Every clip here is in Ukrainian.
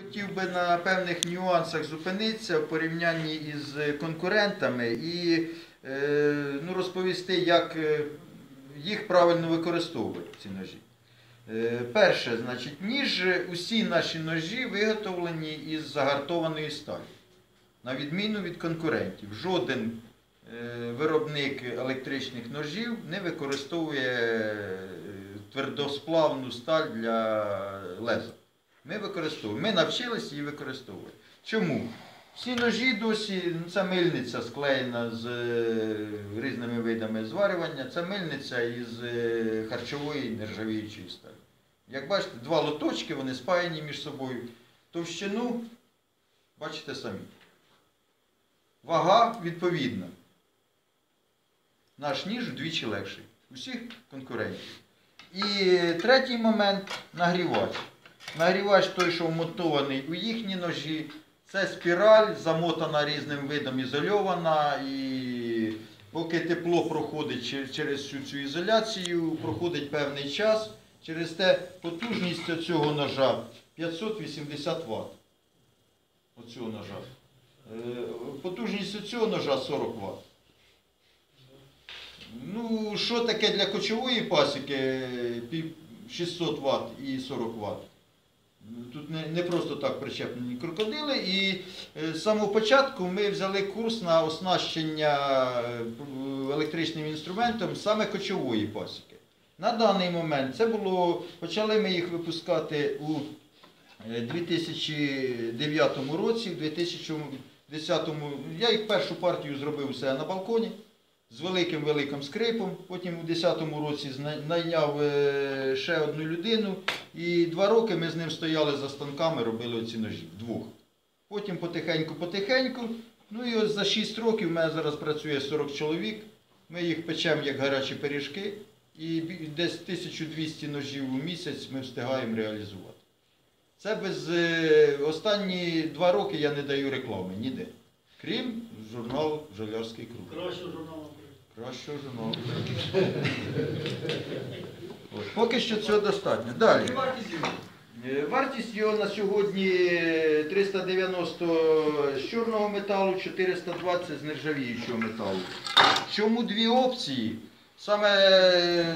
Хотів би на певних нюансах зупинитися в порівнянні із конкурентами і розповісти, як їх правильно використовувати, ці ножі. Перше, значить, усі наші ножі виготовлені із загартованої сталі. На відміну від конкурентів. Жоден виробник електричних ножів не використовує твердосплавну сталь для леза. Ми використовуємо. Ми навчилися її використовувати. Чому? Всі ножі досі, це мильниця склеєна з різними видами зварювання, це мильниця із харчової нержавіючої сталі. Як бачите, два лоточки, вони спаяні між собою. Товщину, бачите самі. Вага відповідна. Наш ніж вдвічі легший. Усіх конкурентів. І третій момент – нагрівач. Нагрівач той, що вмотований у їхні ножі. Це спіраль, замотана різним видом, ізольована. І поки тепло проходить через всю цю ізоляцію, проходить певний час. Через те потужність цього ножа 580 Вт. Оцього ножа. Потужність цього ножа 40 Вт. Ну, що таке для кочової пасіки 600 Вт і 40 Вт? Тут не просто так причеплені крокодили. І з самого початку ми взяли курс на оснащення електричним інструментом саме кочової пасіки. На даний момент почали ми їх випускати у 2009 році, в 2010 я їх першу партію зробив у себе на балконі з великим скрипом, потім у 2010 році найняв ще одну людину і 2 роки ми з ним стояли за станками, робили оці ножі, вдвох. Потім потихеньку, ну і ось за 6 років в мене зараз працює 40 чоловік, ми їх печемо як гарячі пиріжки і десь 1200 ножів у місяць ми встигаємо реалізувати. Це останні 2 роки я не даю реклами ніде. Крім журналу «Бджолярський круг». Кращого журналу. Кращого журналу. Поки що цього достатньо. Далі. Вартість його на сьогодні 390 з чорного металу, 420 з нержавіючого металу. Чому 2 опції? Саме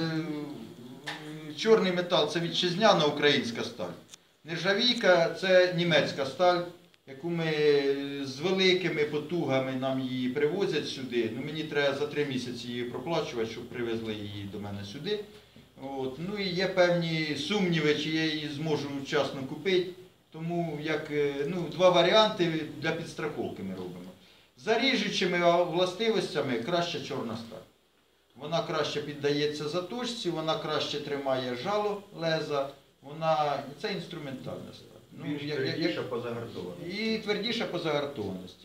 чорний метал – це вітчизняна українська сталь. Нержавійка – це німецька сталь, яку ми з великими потугами нам її привозять сюди. Ну, мені треба за 3 місяці її проплачувати, щоб привезли її до мене сюди. Ну і є певні сумніви, чи я її зможу вчасно купити. Тому 2 варіанти для підстраховки ми робимо. За ріжучими властивостями краща чорна сталь. Вона краще піддається заточці, вона краще тримає жало леза, це інструментальна сталь. Твердіша по загартованості. І твердіша по загартованості.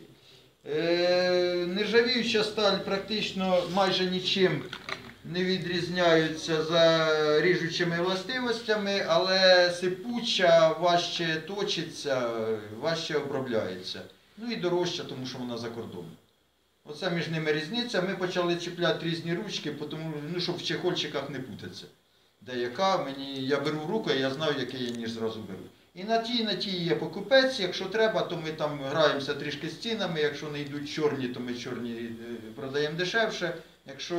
Нержавіюча сталь практично майже нічим не відрізняється за ріжучими властивостями, але сипуча, важче точиться, важче обробляється. Ну і дорожча, тому що вона за кордоном. Оце між ними різниця. Ми почали чіпляти різні ручки, щоб в чехольчиках не путатися. Я беру в руку, і я знаю, який я ніж зразу беру. І на тій є покупець, якщо треба, то ми там граємося трішки з цінами, якщо не йдуть чорні, то ми чорні продаємо дешевше, якщо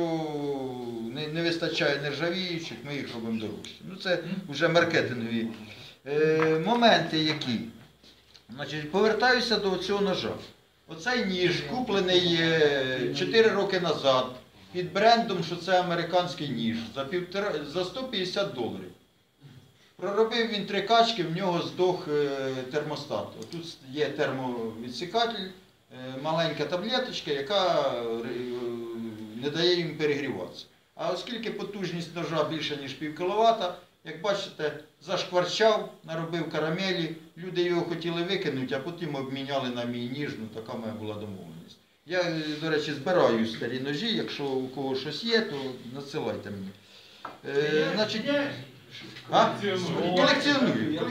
не вистачає нержавіючих, ми їх робимо дорожче. Ну це вже маркетингові моменти які. Значить, повертаюся до цього ножа. Оцей ніж куплений 4 роки назад під брендом, що це американський ніж, за $150. Проробив він 3 качки, в нього здох термостат. Тут є термовідсікатель, маленька таблеточка, яка не дає їм перегріватися. А оскільки потужність ножа більше, ніж пів кіловата, як бачите, зашкварчав, наробив карамелі, люди його хотіли викинути, а потім обміняли на мій ніж, така моя була домовленість. Я, до речі, збираю старі ножі, якщо у кого щось є, то надсилайте мені. Колекціоную.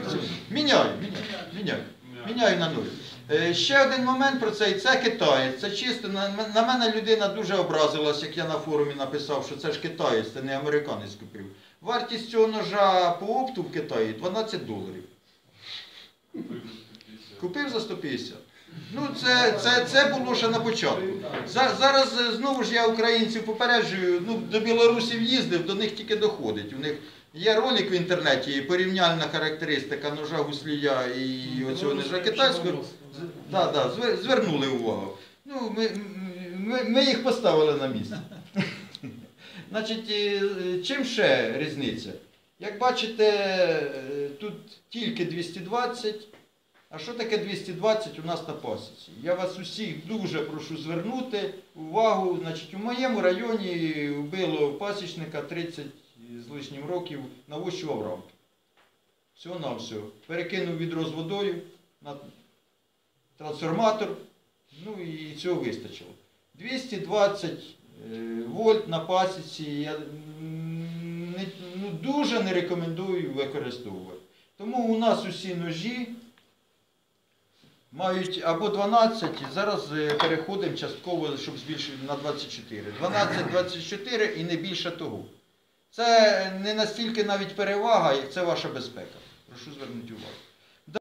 Міняю на нові. Ще один момент про це, це китаєць. Це чисто, на мене людина дуже образилась, як я на форумі написав, що це ж китаєць, це не американець купив. Вартість цього ножа по опту в Китаї $12. Купив за 150. Ну, це було ще на початку. Зараз знову ж я українців попереджую, ну, до білорусів їздив, до них тільки доходить. У них є ролик в інтернеті, порівняльна характеристика ножа гуслія і оцього ножа китайського. Звернули увагу. Ну, ми їх поставили на місце. Значить, чим ще різниця? Як бачите, тут тільки 220. А що таке 220 у нас на пасіці? Я вас усіх дуже прошу звернути увагу. Значить, у моєму районі вбило пасічника 30 з лишнім років навощував рамки. Всього-навсього. Перекинув відро з водою на трансформатор, ну і цього вистачило. 220 вольт на пасіці я дуже не рекомендую використовувати. Тому у нас усі ножі мають або 12, зараз переходимо частково, щоб збільшити на 24. 12-24 і не більше того. Це не настільки навіть перевага, як це ваша безпека. Прошу звернути увагу.